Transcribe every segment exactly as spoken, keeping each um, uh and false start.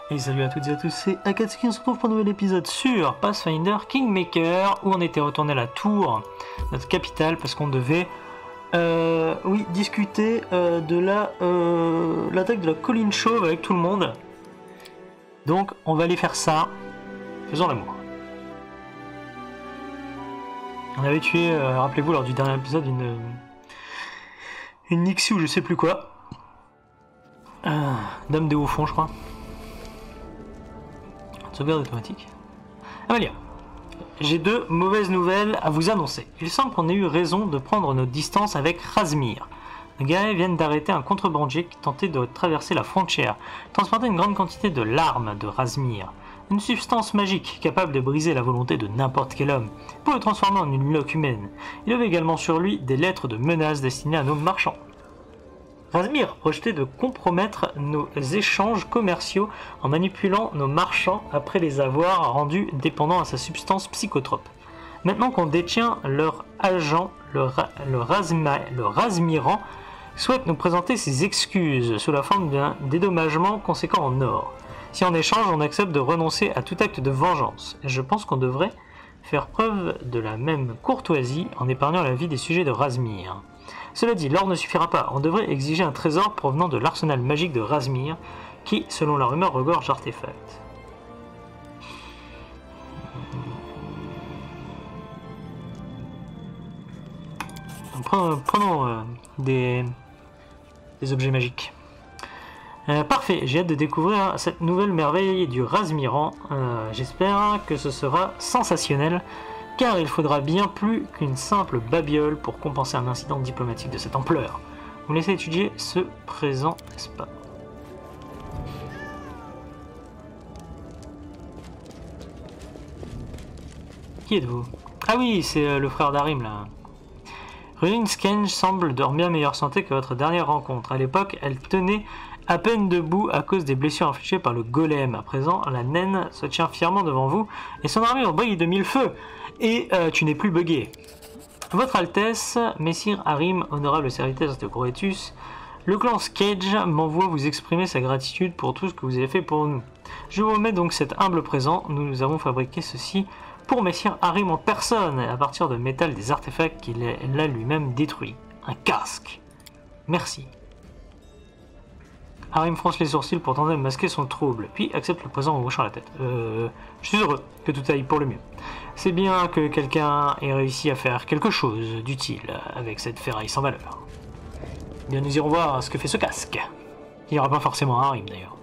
Et salut à toutes et à tous, c'est Akatsuki, on se retrouve pour un nouvel épisode sur Pathfinder Kingmaker, où on était retourné à la tour, notre capitale, parce qu'on devait, euh, oui, discuter euh, de la euh, l'attaque de la colline chauve avec tout le monde. Donc, on va aller faire ça. Faisons l'amour. On avait tué, euh, rappelez-vous, lors du dernier épisode, une une Nixie ou je sais plus quoi. Euh, Dame des hauts fonds, je crois. Sauvegarde automatique. Amalia, j'ai deux mauvaises nouvelles à vous annoncer. Il semble qu'on ait eu raison de prendre nos distances avec Razmir. Les guerriers viennent d'arrêter un contrebandier qui tentait de traverser la frontière, transporter une grande quantité de l'arme de Razmir, une substance magique capable de briser la volonté de n'importe quel homme, pour le transformer en une loque humaine. Il avait également sur lui des lettres de menaces destinées à nos marchands. Razmir projetait de compromettre nos échanges commerciaux en manipulant nos marchands après les avoir rendus dépendants à sa substance psychotrope. Maintenant qu'on détient leur agent, le, ra le, Razma le Razmiran souhaite nous présenter ses excuses sous la forme d'un dédommagement conséquent en or. Si en échange on accepte de renoncer à tout acte de vengeance, je pense qu'on devrait faire preuve de la même courtoisie en épargnant la vie des sujets de Razmir. Cela dit, l'or ne suffira pas, on devrait exiger un trésor provenant de l'arsenal magique de Razmir, qui, selon la rumeur, regorge d'artefacts. Prenons, prenons euh, des, des objets magiques. Euh, parfait, j'ai hâte de découvrir cette nouvelle merveille du Razmiran. Euh, J'espère que ce sera sensationnel, car il faudra bien plus qu'une simple babiole pour compenser un incident diplomatique de cette ampleur. Vous me laissez étudier ce présent, n'est-ce pas? Qui êtes-vous? Ah oui, c'est euh, le frère d'Arim, là. Rune Skenge semble de bien meilleure santé que votre dernière rencontre. À l'époque, elle tenait à peine debout à cause des blessures infligées par le golem. À présent, la naine se tient fièrement devant vous et son armure brille de mille feux. Et euh, tu n'es plus buggé. Votre Altesse, Messire Arim, honorable serviteur de Groetus, le clan Skenge m'envoie vous exprimer sa gratitude pour tout ce que vous avez fait pour nous. Je vous remets donc cet humble présent. Nous, nous avons fabriqué ceci pour Messire Arim en personne, à partir de métal des artefacts qu'il a lui-même détruits. Un casque. Merci. Arim fronce les sourcils pour tenter de masquer son trouble, puis accepte le présent en hochant la tête. Euh, je suis heureux que tout aille pour le mieux. C'est bien que quelqu'un ait réussi à faire quelque chose d'utile avec cette ferraille sans valeur. Bien, nous irons voir ce que fait ce casque. Il n'y aura pas forcément un Arim d'ailleurs.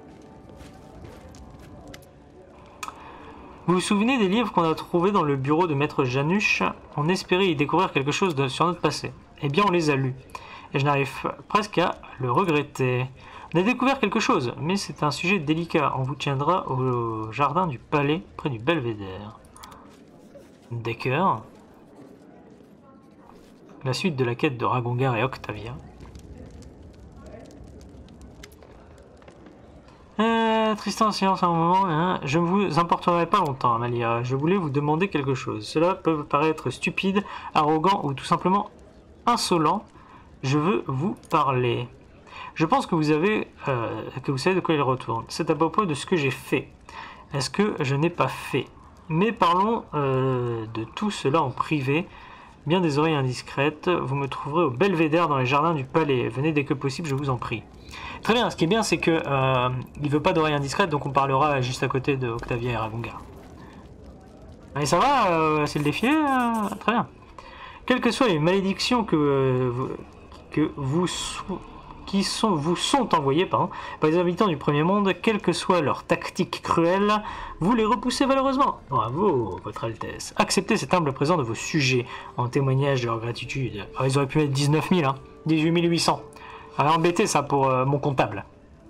Vous vous souvenez des livres qu'on a trouvés dans le bureau de Maître Janusz? On espérait y découvrir quelque chose de, sur notre passé. Eh bien, on les a lus. Et je n'arrive presque à le regretter. On a découvert quelque chose, mais c'est un sujet délicat. On vous tiendra au jardin du palais, près du belvédère. D'accord. La suite de la quête de Ragongar et Octavia. Euh, Tristan, silence un moment. Hein. Je ne vous importerai pas longtemps, Amalia. Je voulais vous demander quelque chose. Cela peut paraître stupide, arrogant ou tout simplement insolent. Je veux vous parler. Je pense que vous avez, euh, que vous savez de quoi il retourne. C'est à propos de ce que j'ai fait. Est-ce que je n'ai pas fait? Mais parlons euh, de tout cela en privé. Bien des oreilles indiscrètes. Vous me trouverez au belvédère dans les jardins du palais. Venez dès que possible, je vous en prie. Très bien. Ce qui est bien, c'est que euh, il veut pas d'oreilles indiscrètes, donc on parlera juste à côté de Octavia et Ragongar. Allez, ça va euh, c'est le défi euh, Très bien. Quelles que soient les malédictions que euh, vous, que vous qui sont, vous sont envoyés pardon, par les habitants du premier monde, quelle que soit leur tactique cruelle, vous les repoussez valeureusement. Bravo, votre Altesse. Acceptez cet humble présent de vos sujets en témoignage de leur gratitude. Alors, ils auraient pu mettre dix-neuf mille, hein, dix-huit mille huit cents. Alors embêté ça pour euh, mon comptable.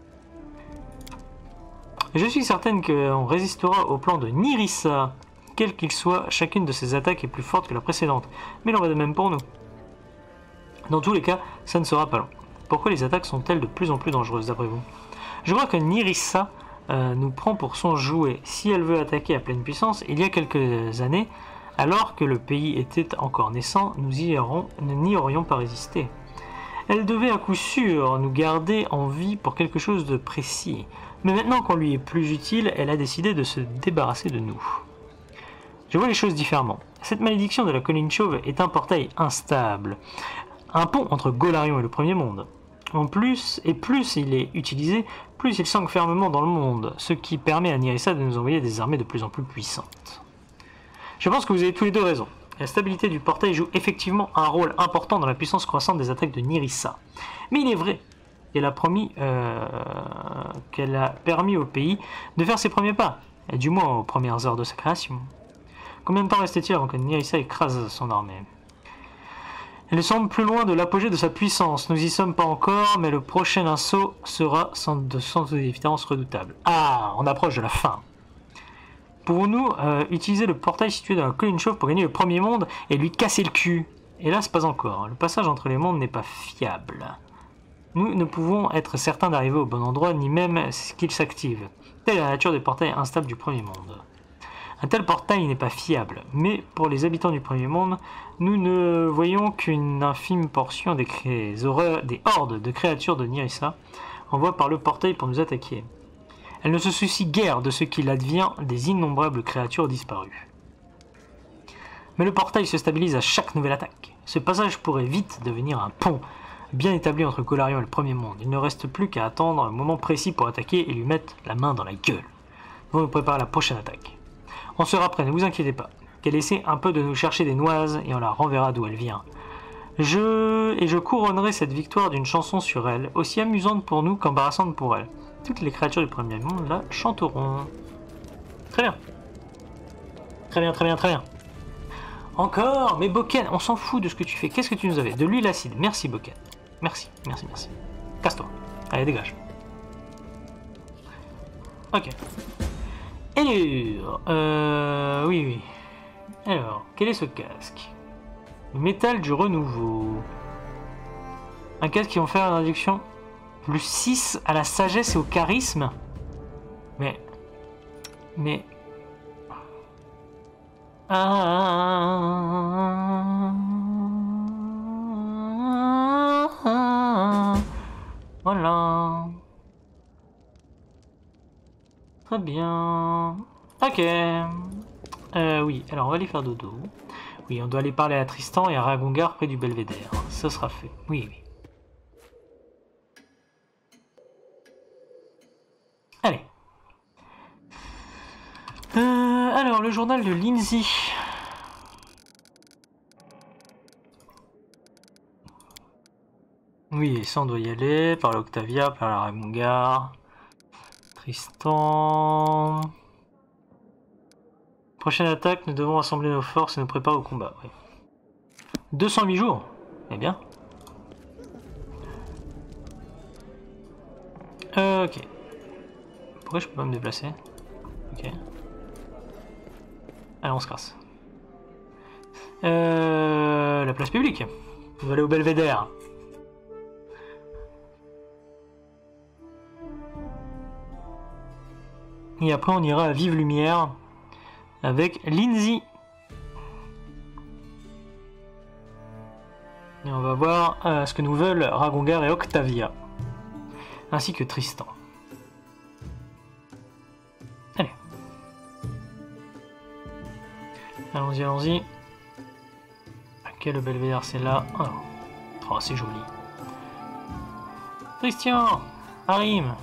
Je suis certaine qu'on résistera au plan de Nyrissa. Quel qu'il soit, chacune de ces attaques est plus forte que la précédente. Mais il en va de même pour nous. Dans tous les cas, ça ne sera pas long. Pourquoi les attaques sont-elles de plus en plus dangereuses d'après vous? Je crois que Nyrissa euh, nous prend pour son jouet. Si elle veut attaquer à pleine puissance, il y a quelques années, alors que le pays était encore naissant, nous n'y aurions pas résisté. Elle devait à coup sûr nous garder en vie pour quelque chose de précis. Mais maintenant qu'on lui est plus utile, elle a décidé de se débarrasser de nous. Je vois les choses différemment. Cette malédiction de la colline chauve est un portail instable. Un pont entre Golarion et le premier monde. En plus, et plus il est utilisé, plus il s'ancre fermement dans le monde, ce qui permet à Nyrissa de nous envoyer des armées de plus en plus puissantes. Je pense que vous avez tous les deux raison. La stabilité du portail joue effectivement un rôle important dans la puissance croissante des attaques de Nyrissa. Mais il est vrai qu'elle a promis, euh, qu'elle a permis au pays de faire ses premiers pas, et du moins aux premières heures de sa création. Combien de temps restait-il avant que Nyrissa écrase son armée? Elle semble plus loin de l'apogée de sa puissance. Nous y sommes pas encore, mais le prochain assaut sera sans, de, sans évidence redoutable. Ah, on approche de la fin. Pouvons-nous euh, utiliser le portail situé dans la colline chauve pour gagner le premier monde et lui casser le cul? Hélas, pas encore. Le passage entre les mondes n'est pas fiable. Nous ne pouvons être certains d'arriver au bon endroit, ni même qu'il s'active. Telle est la nature des portails instables du premier monde. Un tel portail n'est pas fiable, mais pour les habitants du premier monde, nous ne voyons qu'une infime portion des, cré... des hordes de créatures de Nyrissa envoient par le portail pour nous attaquer. Elle ne se soucie guère de ce qu'il advient des innombrables créatures disparues. Mais le portail se stabilise à chaque nouvelle attaque. Ce passage pourrait vite devenir un pont bien établi entre Golarion et le premier monde. Il ne reste plus qu'à attendre un moment précis pour attaquer et lui mettre la main dans la gueule. Nous allons nous préparer à la prochaine attaque. On sera prêt, ne vous inquiétez pas. Qu'elle essaie un peu de nous chercher des noises et on la renverra d'où elle vient. Je... Et je couronnerai cette victoire d'une chanson sur elle, aussi amusante pour nous qu'embarrassante pour elle. Toutes les créatures du premier monde la chanteront. Très bien. Très bien, très bien, très bien. Encore, mais Boken, on s'en fout de ce que tu fais. Qu'est-ce que tu nous avais? De l'huile acide. Merci Boken. Merci, merci, merci. Casse-toi. Allez, dégage. Ok. Alors, euh, oui, oui. Alors, quel est ce casque? Le métal du renouveau. Un casque qui va faire une réduction plus six à la sagesse et au charisme. Mais... Mais... Ah... Voilà. Très bien. Ok. Euh, oui, alors on va aller faire dodo. Oui, on doit aller parler à Tristan et à Ragongar près du Belvédère. Ça sera fait. Oui, oui. Allez. Euh, alors, le journal de Lindsay. Oui, ça on doit y aller. Par l'Octavia, par la Ragongar. Tristan... Prochaine attaque, nous devons rassembler nos forces et nous préparer au combat. Oui. deux cent huit jours. Eh bien. Euh, ok. Pourquoi je peux pas me déplacer? Ok. Allez, on se casse. Euh, la place publique. On va aller au Belvédère. Et après, on ira à Vive Lumière avec Lindsay. Et on va voir euh, ce que nous veulent Ragongar et Octavia. Ainsi que Tristan. Allez. Allons-y, allons-y. Ok, le Belvédère, c'est là. Oh, oh c'est joli. Tristan, Harim.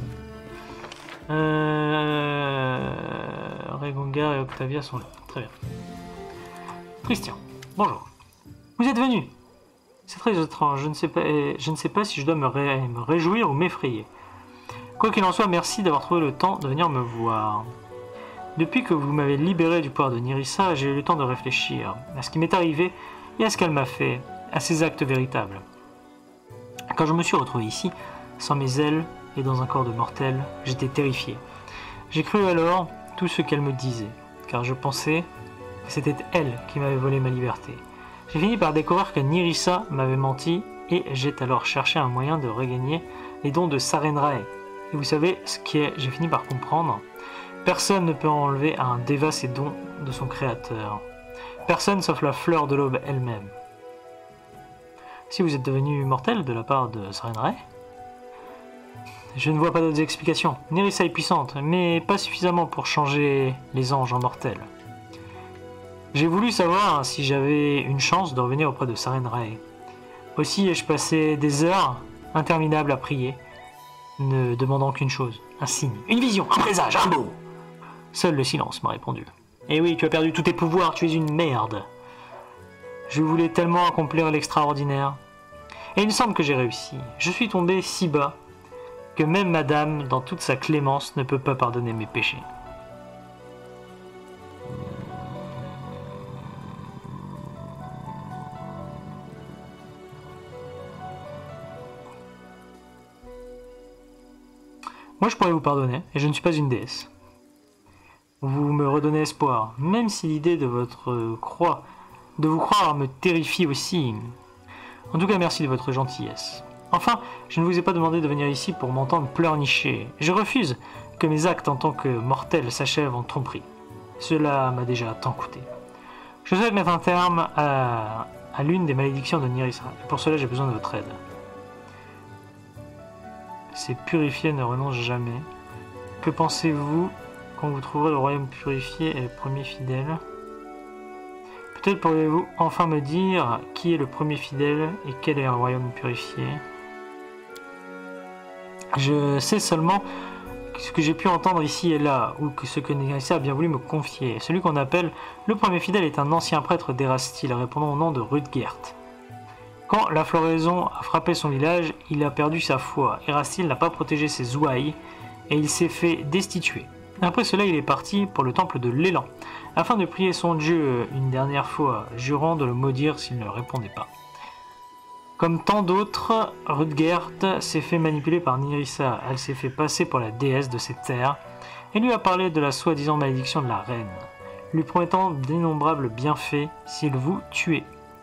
Euh... Ragongar et Octavia sont là. Très bien. Christian, bonjour. Vous êtes venu. C'est très étrange. Je ne sais pas, je ne sais pas si je dois me, ré... me réjouir ou m'effrayer. Quoi qu'il en soit, merci d'avoir trouvé le temps de venir me voir. Depuis que vous m'avez libéré du pouvoir de Nyrissa, j'ai eu le temps de réfléchir à ce qui m'est arrivé et à ce qu'elle m'a fait, à ses actes véritables. Quand je me suis retrouvé ici, sans mes ailes, et dans un corps de mortel, j'étais terrifié. J'ai cru alors tout ce qu'elle me disait, car je pensais que c'était elle qui m'avait volé ma liberté. J'ai fini par découvrir que Nyrissa m'avait menti, et j'ai alors cherché un moyen de regagner les dons de Sarenrae. Et vous savez ce qui est, j'ai fini par comprendre. Personne ne peut enlever à un déva ses dons de son créateur. Personne sauf la fleur de l'aube elle-même. Si vous êtes devenu mortel de la part de Sarenrae? Je ne vois pas d'autres explications. Nerissa est puissante, mais pas suffisamment pour changer les anges en mortels. J'ai voulu savoir si j'avais une chance de revenir auprès de Sarenrae. Aussi ai-je passé des heures interminables à prier, ne demandant qu'une chose, un signe, une vision, un présage, un mot. Seul le silence m'a répondu. Eh oui, tu as perdu tous tes pouvoirs, tu es une merde. Je voulais tellement accomplir l'extraordinaire. Et il me semble que j'ai réussi. Je suis tombé si bas que même Madame, dans toute sa clémence, ne peut pas pardonner mes péchés. Moi, je pourrais vous pardonner, et je ne suis pas une déesse. Vous me redonnez espoir, même si l'idée de votre croix, de vous croire, me terrifie aussi. En tout cas, merci de votre gentillesse. Enfin, je ne vous ai pas demandé de venir ici pour m'entendre pleurnicher. Je refuse que mes actes en tant que mortel s'achèvent en tromperie. Cela m'a déjà tant coûté. Je souhaite mettre un terme à, à l'une des malédictions de Nerissa, et pour cela j'ai besoin de votre aide. Ces purifiés ne renoncent jamais. Que pensez-vous quand vous trouverez le royaume purifié et le premier fidèle? Peut-être pourriez-vous enfin me dire qui est le premier fidèle et quel est un royaume purifié? Je sais seulement ce que j'ai pu entendre ici et là, ou que ce que Nerissa a bien voulu me confier. Celui qu'on appelle le premier fidèle est un ancien prêtre d'Erastil, répondant au nom de Rudgert. Quand la floraison a frappé son village, il a perdu sa foi. Erastil n'a pas protégé ses ouailles et il s'est fait destituer. Après cela, il est parti pour le temple de l'élan, afin de prier son dieu une dernière fois, jurant de le maudire s'il ne répondait pas. Comme tant d'autres, Rudgert s'est fait manipuler par Nerissa. Elle s'est fait passer pour la déesse de ces terres et lui a parlé de la soi-disant malédiction de la reine, lui promettant d'innombrables bienfaits s'il vous tuait.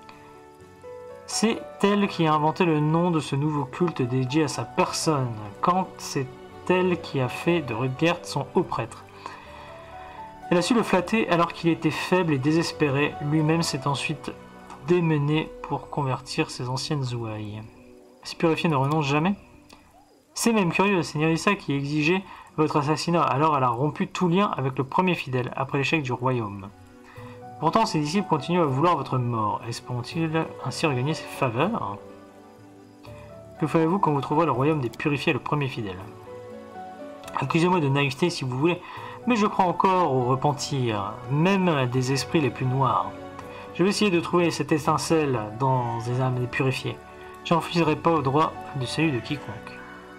C'est elle qui a inventé le nom de ce nouveau culte dédié à sa personne, quand c'est elle qui a fait de Rudgert son haut prêtre. Elle a su le flatter alors qu'il était faible et désespéré, lui-même s'est ensuite démené pour convertir ses anciennes ouailles. Ces purifiés ne renoncent jamais? C'est même curieux, c'est Nerissa qui exigeait votre assassinat, alors elle a rompu tout lien avec le premier fidèle après l'échec du royaume. Pourtant, ses disciples continuent à vouloir votre mort. Espérons-ils ainsi regagner ses faveurs? Que ferez-vous quand vous trouverez le royaume des purifiés et le premier fidèle? Accusez-moi de naïveté si vous voulez, mais je crois encore au repentir, même des esprits les plus noirs. Je vais essayer de trouver cette étincelle dans les âmes des purifiés. Je n'en pas au droit de salut de quiconque.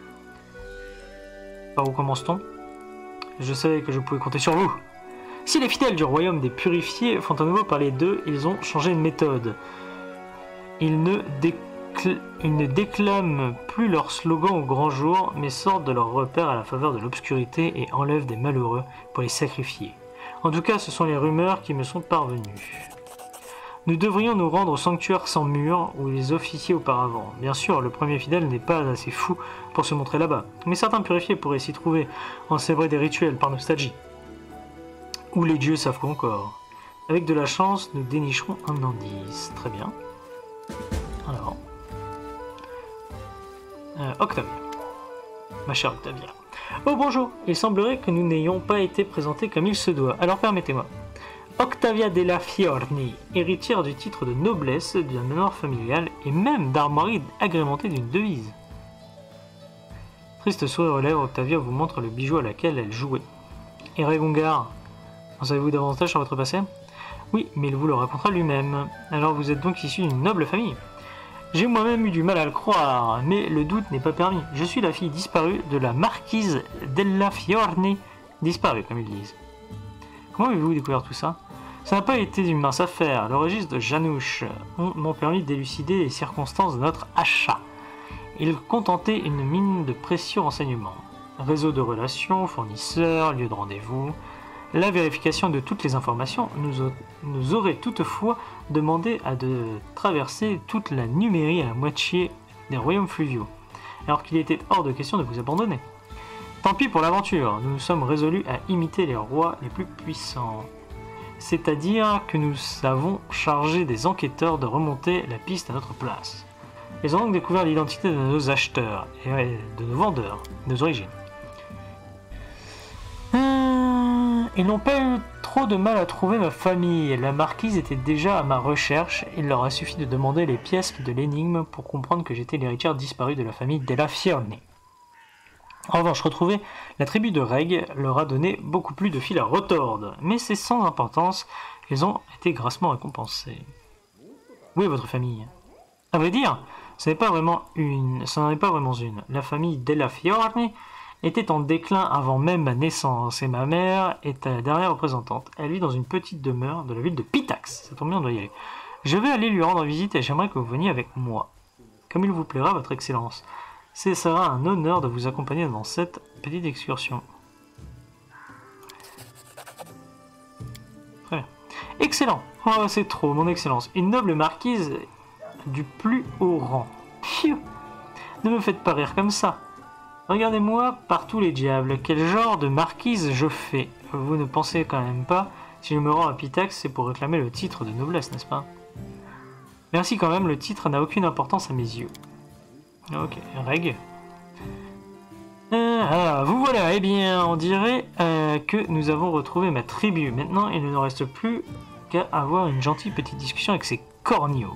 Par où commence-t-on? Je savais que je pouvais compter sur vous. Si les fidèles du royaume des purifiés font à nouveau parler d'eux, ils ont changé de méthode. Ils ne, décl... ils ne déclament plus leur slogan au grand jour, mais sortent de leur repère à la faveur de l'obscurité et enlèvent des malheureux pour les sacrifier. En tout cas, ce sont les rumeurs qui me sont parvenues. Nous devrions nous rendre au sanctuaire sans mur, où ils officiaient auparavant. Bien sûr, le premier fidèle n'est pas assez fou pour se montrer là-bas, mais certains purifiés pourraient s'y trouver, en célébrer des rituels par nostalgie. Ou les dieux savent encore. Avec de la chance, nous dénicherons un indice. Très bien. Alors. Euh, Octavia. Ma chère Octavia. Oh bonjour, il semblerait que nous n'ayons pas été présentés comme il se doit, alors permettez-moi. Octavia della Fiorni, héritière du titre de noblesse, d'un manoir familial et même d'armoirie agrémentée d'une devise. Triste sourire aux lèvres, Octavia vous montre le bijou à laquelle elle jouait. Eregungar, en savez-vous davantage sur votre passé? Oui, mais il vous le racontera lui-même. Alors vous êtes donc issu d'une noble famille? J'ai moi-même eu du mal à le croire, mais le doute n'est pas permis. Je suis la fille disparue de la marquise della Fiorni, disparue comme ils disent. Comment avez-vous découvert tout ça? Ça n'a pas été une mince affaire. Le registre de Janouche m'ont permis d'élucider les circonstances de notre achat. Il contentait une mine de précieux renseignements. Réseau de relations, fournisseurs, lieu de rendez-vous. La vérification de toutes les informations nous, nous aurait toutefois demandé à de traverser toute la Numérie à la moitié des royaumes fluviaux, alors qu'il était hors de question de vous abandonner. Tant pis pour l'aventure, nous nous sommes résolus à imiter les rois les plus puissants. C'est-à-dire que nous avons chargé des enquêteurs de remonter la piste à notre place. Ils ont donc découvert l'identité de nos acheteurs, et ouais, de nos vendeurs, de nos origines. Hum, ils n'ont pas eu trop de mal à trouver ma famille. La marquise était déjà à ma recherche. Il leur a suffi de demander les pièces de l'énigme pour comprendre que j'étais l'héritière disparue de la famille Della Fiorni. En revanche, retrouver la tribu de Reg leur a donné beaucoup plus de fil à retordre, mais c'est sans importance, ils ont été grassement récompensés. Où est votre famille? À vrai dire, ce n'est pas vraiment une, ce n'en est pas vraiment une. La famille Della Fiorni était en déclin avant même ma naissance, et ma mère est la dernière représentante. Elle vit dans une petite demeure de la ville de Pitax. Ça tombe bien, on doit y aller. Je vais aller lui rendre visite et j'aimerais que vous veniez avec moi. Comme il vous plaira, votre excellence. Ce sera un honneur de vous accompagner dans cette petite excursion. Très bien. Excellent. Oh, c'est trop, mon excellence. Une noble marquise du plus haut rang. Pfiou. Ne me faites pas rire comme ça. Regardez-moi par tous les diables. Quel genre de marquise je fais? Vous ne pensez quand même pas, si je me rends à Pitax, c'est pour réclamer le titre de noblesse, n'est-ce pas? Merci quand même, le titre n'a aucune importance à mes yeux. Ok, Reg. Euh, ah, vous voilà, eh bien, on dirait euh, que nous avons retrouvé ma tribu. Maintenant, il ne nous reste plus qu'à avoir une gentille petite discussion avec ces corneaux.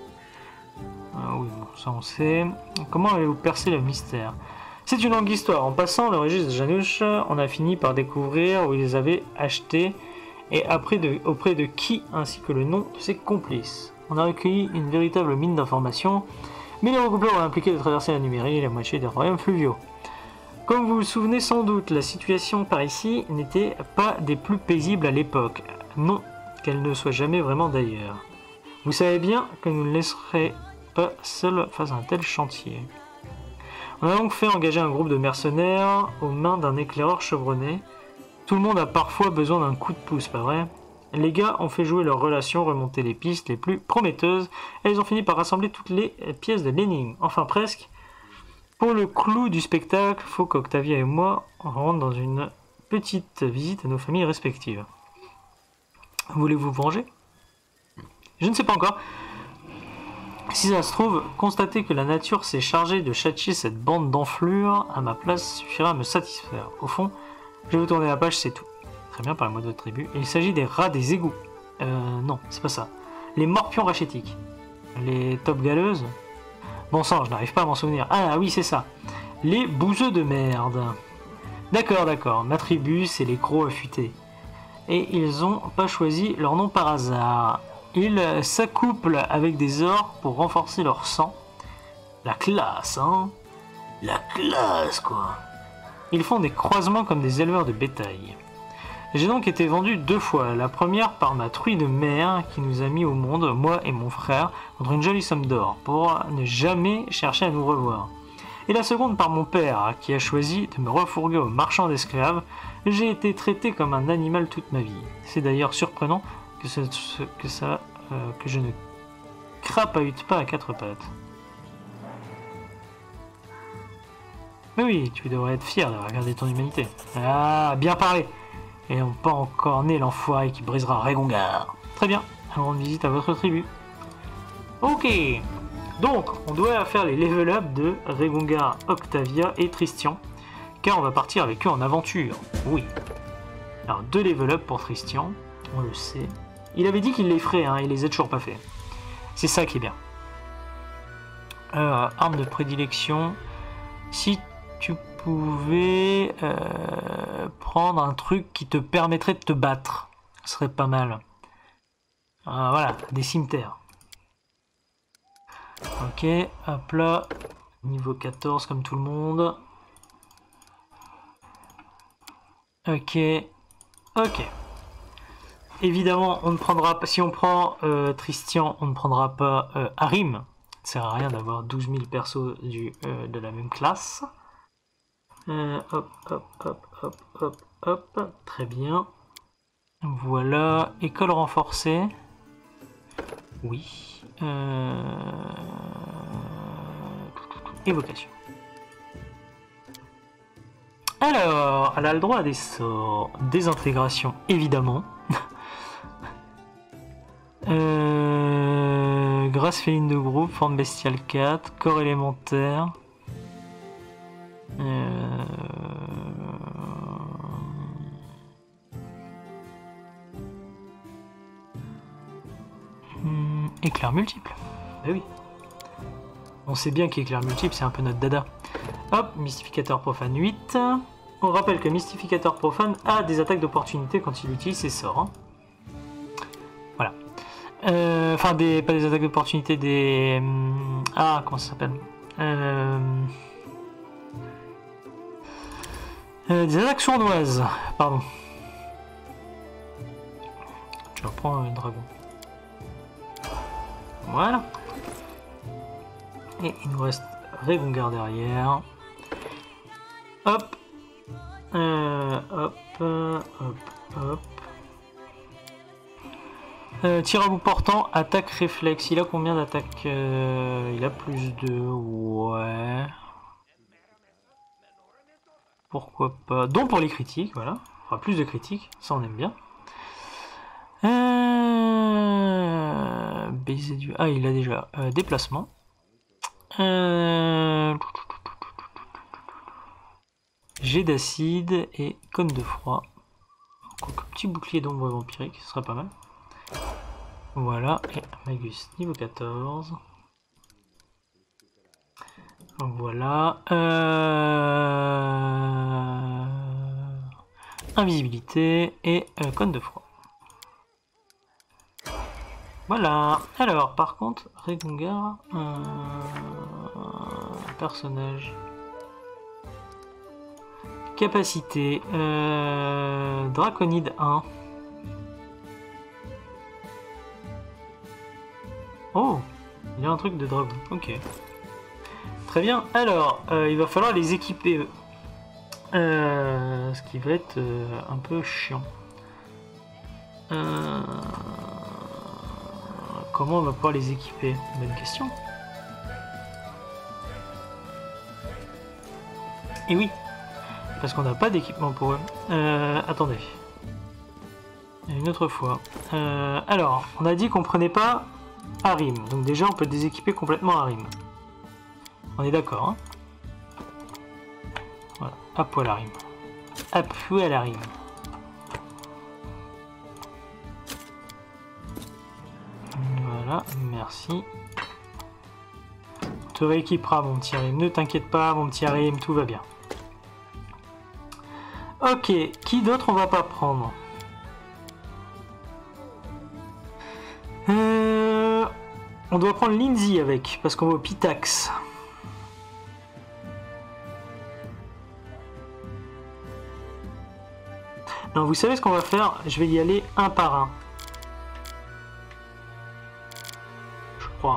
Ah oui, bon, ça on sait. Comment allez-vous percer le mystère? C'est une longue histoire. En passant le registre de Janouche, on a fini par découvrir où ils les avaient achetés et après de, auprès de qui, ainsi que le nom de ses complices. On a recueilli une véritable mine d'informations. Mais les recoupleurs ont impliqué de traverser la Numérie et la moitié des royaumes fluviaux. Comme vous vous souvenez sans doute, la situation par ici n'était pas des plus paisibles à l'époque. Non, qu'elle ne soit jamais vraiment d'ailleurs. Vous savez bien que nous ne laisserons pas seuls face à un tel chantier. On a donc fait engager un groupe de mercenaires aux mains d'un éclaireur chevronné. Tout le monde a parfois besoin d'un coup de pouce, pas vrai? Les gars ont fait jouer leurs relations, remonter les pistes les plus prometteuses, et ils ont fini par rassembler toutes les pièces de l'énigme. Enfin presque. Pour le clou du spectacle, faut qu'Octavia et moi rentrent dans une petite visite à nos familles respectives. Voulez-vous venger? Je ne sais pas encore. Si ça se trouve, constater que la nature s'est chargée de châtier cette bande d'enflures, à ma place, suffira à me satisfaire. Au fond, je vais vous tourner la page, c'est tout. Très bien, parlez-moi de votre tribu. Et il s'agit des rats des égouts. Euh, non, c'est pas ça. Les morpions rachétiques. Les top galeuses. Bon sang, je n'arrive pas à m'en souvenir. Ah oui, c'est ça. Les bouseux de merde. D'accord, d'accord. Ma tribu, c'est les crocs affûtés. Et ils ont pas choisi leur nom par hasard. Ils s'accouplent avec des orques pour renforcer leur sang. La classe, hein? La classe, quoi. Ils font des croisements comme des éleveurs de bétail. J'ai donc été vendu deux fois. La première par ma truie de mère qui nous a mis au monde, moi et mon frère, contre une jolie somme d'or, pour ne jamais chercher à nous revoir. Et la seconde par mon père, qui a choisi de me refourguer au marchand d'esclaves. J'ai été traité comme un animal toute ma vie. C'est d'ailleurs surprenant que, ce, que, ça, euh, que je ne crapahute pas à quatre pattes. Mais oui, tu devrais être fier d'avoir gardé ton humanité. Ah, bien parlé! Et n'ont pas encore né l'enfoiré qui brisera Régongar. Très bien, allons rendre visite à votre tribu. Ok, donc on doit faire les level up de Régongar, Octavia et Tristian, car on va partir avec eux en aventure. Oui. Alors deux level up pour Tristian, on le sait. Il avait dit qu'il les ferait, hein, il les a toujours pas fait. C'est ça qui est bien. Euh, arme de prédilection. Si tu pouvais euh, prendre un truc qui te permettrait de te battre, ce serait pas mal. Euh, voilà, des cimetières. Ok, hop là, niveau quatorze comme tout le monde. Ok, ok. Évidemment, on ne prendra pas, si on prend euh, Tristian, on ne prendra pas euh, Harim. Ça sert à rien d'avoir douze mille persos du, euh, de la même classe. Euh, hop, hop, hop, hop, hop, hop, très bien. Voilà, école renforcée. Oui. Euh... Évocation. Alors, elle a le droit à des sorts. Désintégration, évidemment. euh... Grâce Race féline de groupe, forme bestiale quatre, corps élémentaire. Euh... Hmm, éclair multiple. Bah oui. On sait bien qu'éclair multiple, c'est un peu notre dada. Hop, mystificateur profane huit. On rappelle que mystificateur profane a des attaques d'opportunité quand il utilise ses sorts. Hein. Voilà. Euh, enfin, des, pas des attaques d'opportunité, des... Ah, comment ça s'appelle euh... euh, Des attaques sournoises, pardon. Je reprends un dragon. Voilà. Et il nous reste Régongar derrière. Hop. Euh, hop, hop, hop. Euh, tir à bout portant, attaque réflexe. Il a combien d'attaques euh, Il a plus de... Ouais. Pourquoi pas. Donc pour les critiques, voilà. Enfin, plus de critiques, ça on aime bien. Euh... Baiser du... Ah, il a déjà euh, déplacement. Euh... Jet d'acide et cône de froid. Donc, petit bouclier d'ombre vampirique, ce serait pas mal. Voilà, et Magus niveau quatorze. Voilà. Euh... Invisibilité et euh, cône de froid. Voilà. Alors, par contre, Régongar, euh... personnage. Capacité. Euh... Draconide un. Oh, il y a un truc de dragon. Ok. Très bien. Alors, euh, il va falloir les équiper, eux. Euh, ce qui va être euh, un peu chiant. Euh... Comment on va pouvoir les équiper? Bonne question. Et oui, parce qu'on n'a pas d'équipement pour eux. Euh, attendez. Une autre fois. Euh, alors, on a dit qu'on prenait pas Harim. Donc déjà, on peut déséquiper complètement Harim. On est d'accord, hein? Voilà. À poil Harim. À poil Harim. Voilà, merci. On te rééquipera, mon petit Harim. Ne t'inquiète pas, mon petit Harim, tout va bien. Ok, qui d'autre on va pas prendre? euh, On doit prendre Lindsay avec, parce qu'on va au Pitax. Non, vous savez ce qu'on va faire? Je vais y aller un par un. Je crois.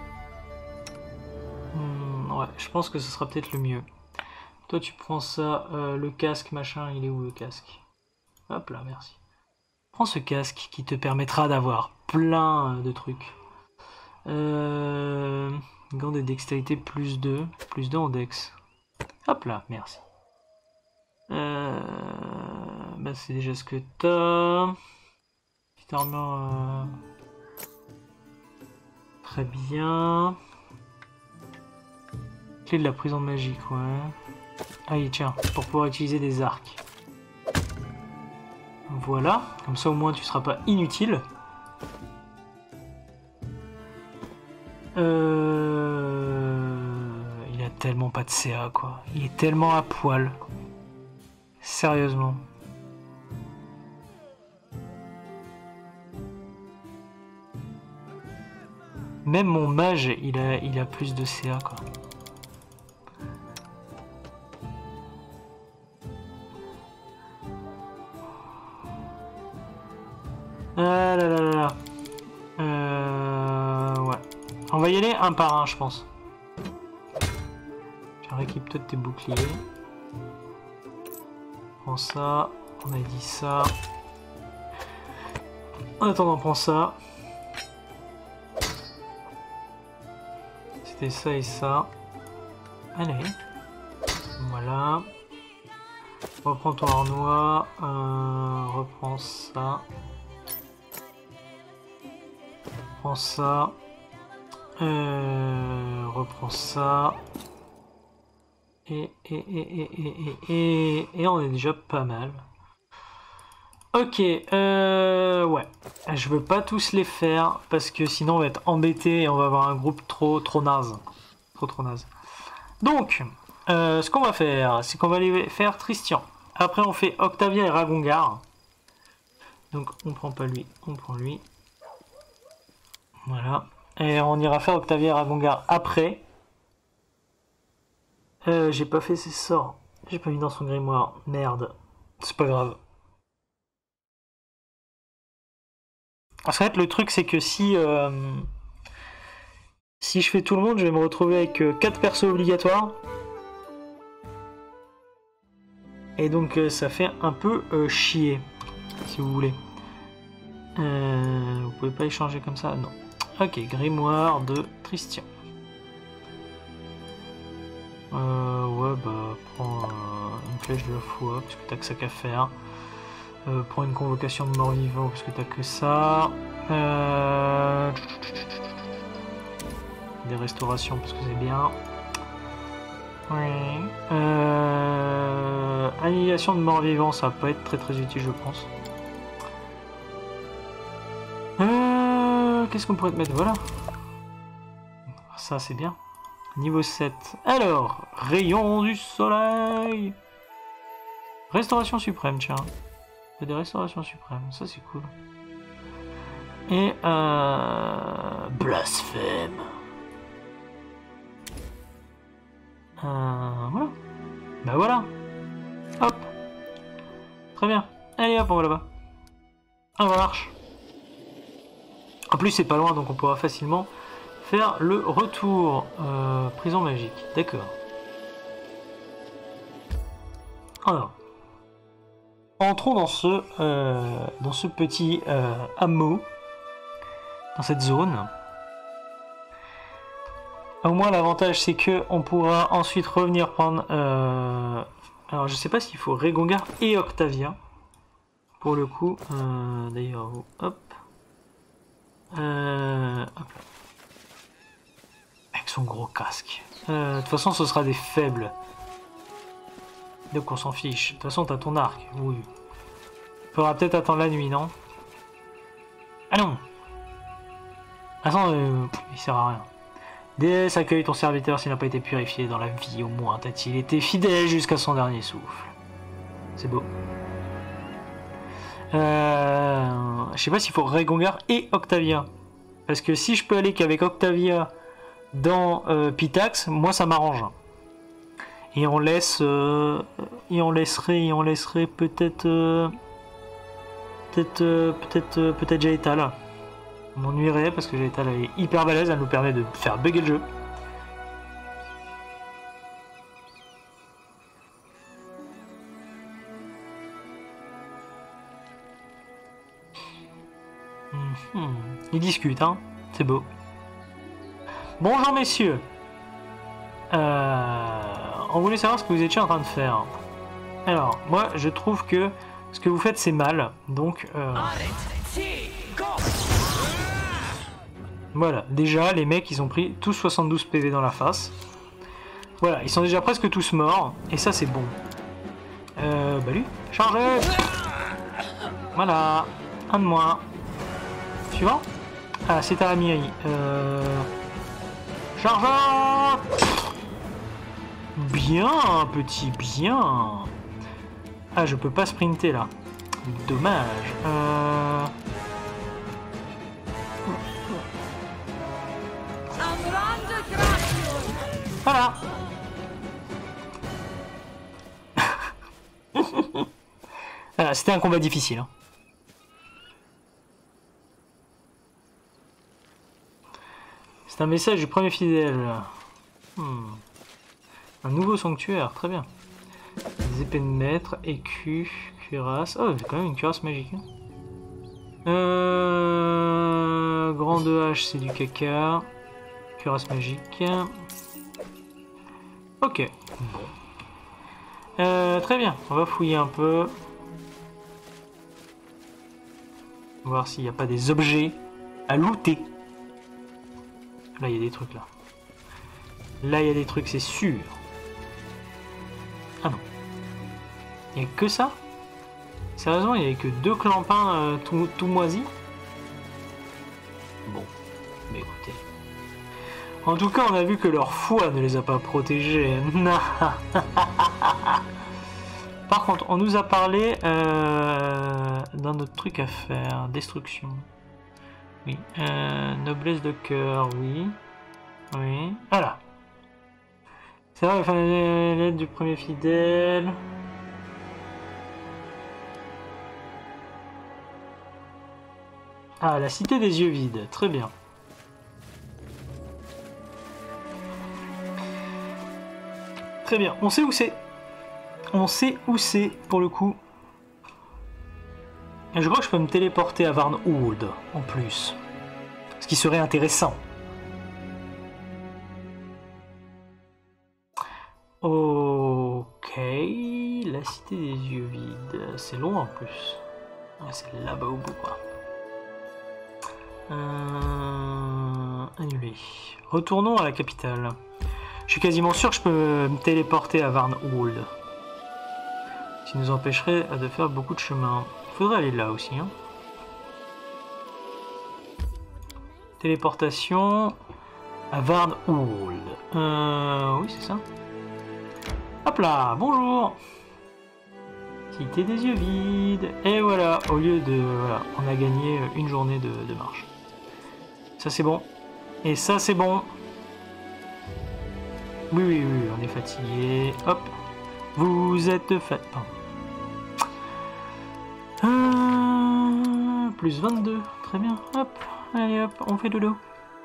Hmm, ouais, je pense que ce sera peut-être le mieux. Toi, tu prends ça, euh, le casque, machin, il est où le casque? Hop là, merci. Prends ce casque qui te permettra d'avoir plein de trucs. Euh, gants de dextérité plus deux. Plus deux en dex. Hop là, merci. Euh, bah c'est déjà ce que t'as. Petite armure. Euh, très bien. Clé de la prison magique, ouais. Allez, tiens, pour pouvoir utiliser des arcs. Voilà, comme ça au moins tu seras pas inutile. Euh... Il a tellement pas de C A quoi. Il est tellement à poil. Sérieusement. Même mon mage, il a, il a plus de C A quoi. Ah là là là là. Euh, ouais. On va y aller un par un, je pense. Tiens, rééquipe-toi de tes boucliers. Prends ça. On a dit ça. En attendant, prends ça. C'était ça et ça. Allez. Voilà. Reprends ton harnois. Euh, reprends ça. Prends ça. Euh, reprends ça. Et, et, et, et, et, et, et on est déjà pas mal. Ok, euh, ouais. Je veux pas tous les faire parce que sinon on va être embêté et on va avoir un groupe trop trop naze. Trop trop naze. Donc, euh, ce qu'on va faire, c'est qu'on va aller faire Tristian. Après on fait Octavia et Ragongar. Donc on prend pas lui, on prend lui. Voilà. Et on ira faire Octavia et Ragongar après. Euh, j'ai pas fait ses sorts. J'ai pas mis dans son grimoire. Merde. C'est pas grave. Parce qu'en fait, le truc, c'est que si... Euh, si je fais tout le monde, je vais me retrouver avec euh, quatre persos obligatoires. Et donc, euh, ça fait un peu euh, chier. Si vous voulez. Euh, vous pouvez pas échanger comme ça? Non. Ok, grimoire de Tristian. Euh, ouais, bah, prends euh, une flèche de la foi, parce que t'as que ça qu'à faire. Euh, prends une convocation de mort-vivant, parce que t'as que ça. Euh... Des restaurations, parce que c'est bien. Oui. Euh... Annihilation de mort-vivant, ça va pas être très très utile, je pense. Euh... Qu'est-ce qu'on pourrait te mettre? Voilà. Ça, c'est bien. Niveau sept. Alors, rayon du soleil. Restauration suprême, tiens. Il y a des restaurations suprêmes, ça c'est cool. Et euh... blasphème. Euh... Voilà. Bah voilà. Hop. Très bien. Allez hop, on va là-bas. On marche. En plus c'est pas loin, donc on pourra facilement faire le retour. Euh, prison magique, d'accord. Alors, entrons dans ce, euh, dans ce petit euh, hameau, dans cette zone. Au moins l'avantage c'est que on pourra ensuite revenir prendre... Euh... Alors je sais pas s'il faut Ragongar et Octavia. Pour le coup, euh, d'ailleurs, hop. Euh, hop. Avec son gros casque. Euh, de toute façon ce sera des faibles. Donc on s'en fiche. De toute façon t'as ton arc. Oui. Faudra peut-être attendre la nuit, non? Ah non. Attends, euh, il sert à rien. Déesse accueille ton serviteur s'il n'a pas été purifié dans la vie, au moins t'a-t-il été fidèle jusqu'à son dernier souffle. C'est beau. Euh, je sais pas s'il faut Ragongar et Octavia. Parce que si je peux aller qu'avec Octavia dans euh, Pitax, moi ça m'arrange. Et on laisse... Euh, et on laisserait, et on laisserait peut-être... Euh, peut-être... Euh, peut-être... Euh, peut-être Jaetal. On m'ennuierait parce que Jaetal est hyper balèze, elle nous permet de faire bugger le jeu. Mmh. Ils discutent, hein. C'est beau. Bonjour messieurs. Euh, on voulait savoir ce que vous étiez en train de faire. Alors, moi je trouve que ce que vous faites c'est mal, donc... Euh... Voilà, déjà les mecs ils ont pris tous soixante-douze P V dans la face. Voilà, ils sont déjà presque tous morts, et ça c'est bon. Euh, bah lui, chargez. Voilà, un de moins. Suivant. Ah, c'est Taramiri. Euh... Chargeur. Bien, petit, bien. Ah, je peux pas sprinter là. Dommage. Euh... Voilà. Ah, c'était un combat difficile. Hein. C'est un message du premier fidèle. Hmm. Un nouveau sanctuaire, très bien. Des épées de maître, écus, cuirasse. Oh, j'ai quand même une cuirasse magique. Hein. Euh... Grande hache, c'est du caca. Cuirasse magique. Ok. Bon. Euh, très bien, on va fouiller un peu. Voir s'il n'y a pas des objets à looter. Là, il y a des trucs, là. Là, il y a des trucs, c'est sûr. Ah non. Il n'y a que ça? Sérieusement, il n'y avait que deux clampins euh, tout, tout moisis? Bon, mais écoutez. En tout cas, on a vu que leur foi ne les a pas protégés. Par contre, on nous a parlé euh, d'un autre truc à faire. Destruction. Oui. Euh, noblesse de cœur, oui. Oui. Voilà. C'est vrai, enfin, l'aide du premier fidèle. Ah, la cité des yeux vides. Très bien. Très bien. On sait où c'est. On sait où c'est, pour le coup. Et je crois que je peux me téléporter à Varnhold, en plus. Ce qui serait intéressant. Ok. La cité des yeux vides. C'est long, en plus. C'est là-bas au bout, quoi. Euh... Annulé. Retournons à la capitale. Je suis quasiment sûr que je peux me téléporter à Varnhold. Ce qui nous empêcherait de faire beaucoup de chemin. Il faudrait aller là aussi. Hein. Téléportation à Varnhold. Euh... Oui, c'est ça. Hop là, bonjour. Cité des yeux vides. Et voilà, au lieu de... Voilà, on a gagné une journée de, de marche. Ça c'est bon. Et ça c'est bon. Oui, oui, oui, on est fatigué. Hop. Vous êtes fatigué. Euh, plus vingt-deux. Très bien. Hop. Allez hop, on fait dodo.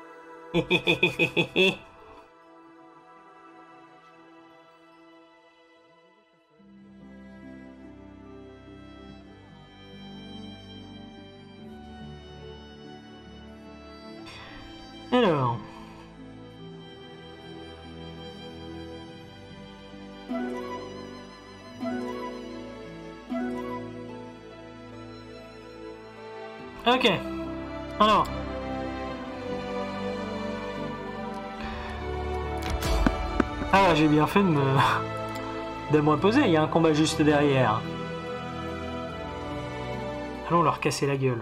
Alors. Ok. Alors. Ah, j'ai bien fait de me... de me reposer, il y a un combat juste derrière. Allons leur casser la gueule.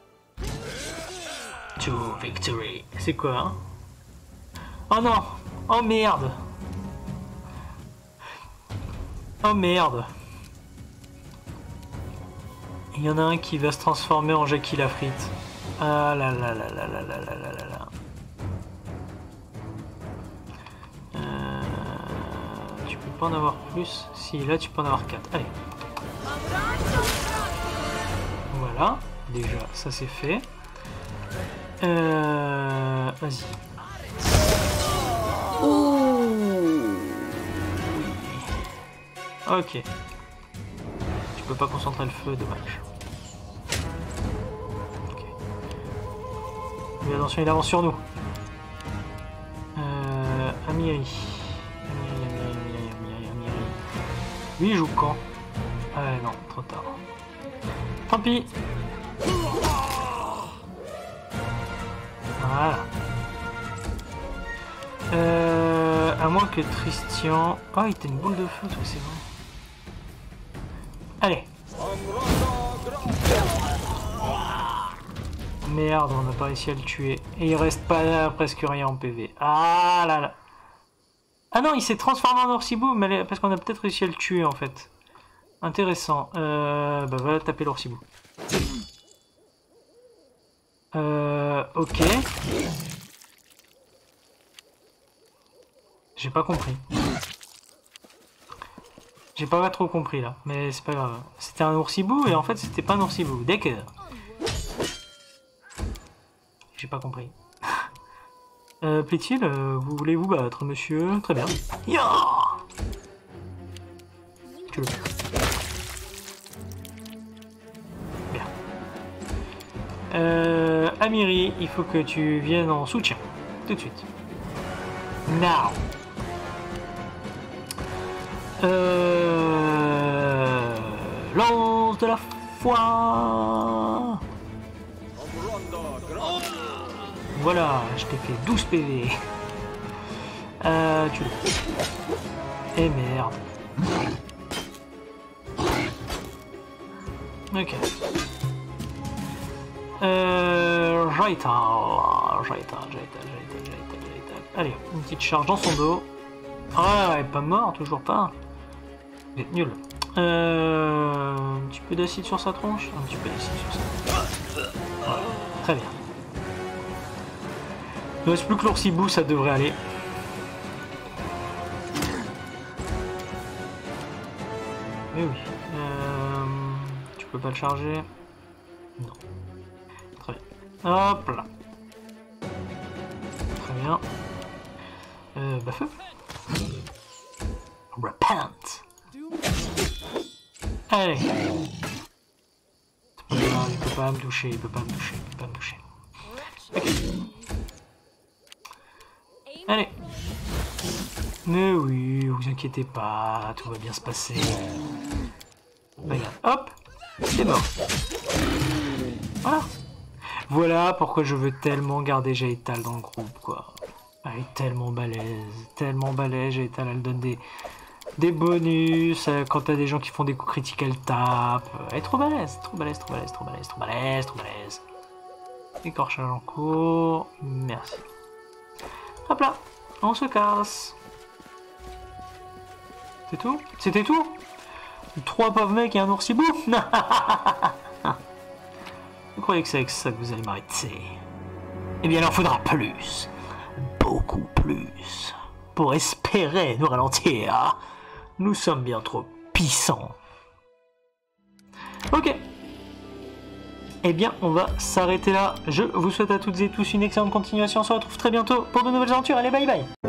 To victory. C'est quoi, hein? Oh non! Oh merde! Oh merde! Il y en a un qui va se transformer en Jackie la frite. Ah là là là là là là là là là là. Euh, tu peux pas en avoir plus? Si, là tu peux en avoir quatre. Allez. Voilà. Déjà, ça c'est fait. Euh... Vas-y. Ok. Tu peux pas concentrer le feu, dommage. Ok. Mais attention, il avance sur nous. Euh... Amiri. Amiri, Amiri, Amiri, Amiri, Amiri. Lui, il joue quand? Ah ouais, non, trop tard. Tant pis. Voilà. Euh, à moins que Tristian... Oh, il était une boule de feu, c'est vrai. Allez. Merde, on n'a pas réussi à le tuer. Et il reste pas là, presque rien en P V. Ah là là. Ah non, il s'est transformé en Orsibou, mais parce qu'on a peut-être réussi à le tuer en fait. Intéressant. Euh, bah va taper l'Orsibou. Euh, ok. J'ai pas compris. J'ai pas trop compris là, mais c'est pas grave. C'était un oursibou et en fait c'était pas un oursibou. D'accord. J'ai pas compris. euh, Plaît-il, euh, vous voulez vous battre, monsieur? Très bien. Ya tu le fais. Bien. Euh, Amiri, il faut que tu viennes en soutien. Tout de suite. Now. Euh... Lance de la foi. Voilà, je t'ai fait douze P V. Euh, tu le... Et merde. Ok. Euh... Jaital. Jaital, Jaital, Jaital, Jaital, Jaital. Allez, une petite charge dans son dos. Ah, elle est pas mort, toujours pas. Vous êtes nul. Euh... Un petit peu d'acide sur sa tronche. Un petit peu d'acide sur sa tronche. Voilà. Très bien. Il ne reste plus que l'oursibou, ça devrait aller. Mais oui. Euh... Tu peux pas le charger? Non. Très bien. Hop là. Très bien. Euh, bah feu. Repent. Allez. C'est pas grave, il peut pas me toucher, il peut pas me toucher, il peut pas me toucher. Ok. Allez. Mais oui, vous inquiétez pas, tout va bien se passer. Regarde, hop, c'est mort. Voilà. Voilà pourquoi je veux tellement garder Jaital dans le groupe, quoi. Elle est tellement balèze, tellement balèze, Jaital, elle donne des, des bonus. Quand t'as des gens qui font des coups critiques, elle tape. Elle est trop balèze, trop balèze, trop balèze, trop balèze, trop balèze, trop balèze. Écorchage en cours, merci. Hop là, on se casse. C'est tout? C'était tout? Trois pauvres mecs et un oursibou? Vous croyez que c'est avec ça que vous allez m'arrêter? Eh bien, il en faudra plus. Beaucoup plus. Pour espérer nous ralentir. Nous sommes bien trop puissants. Ok. Eh bien, on va s'arrêter là. Je vous souhaite à toutes et tous une excellente continuation. On se retrouve très bientôt pour de nouvelles aventures. Allez, bye bye!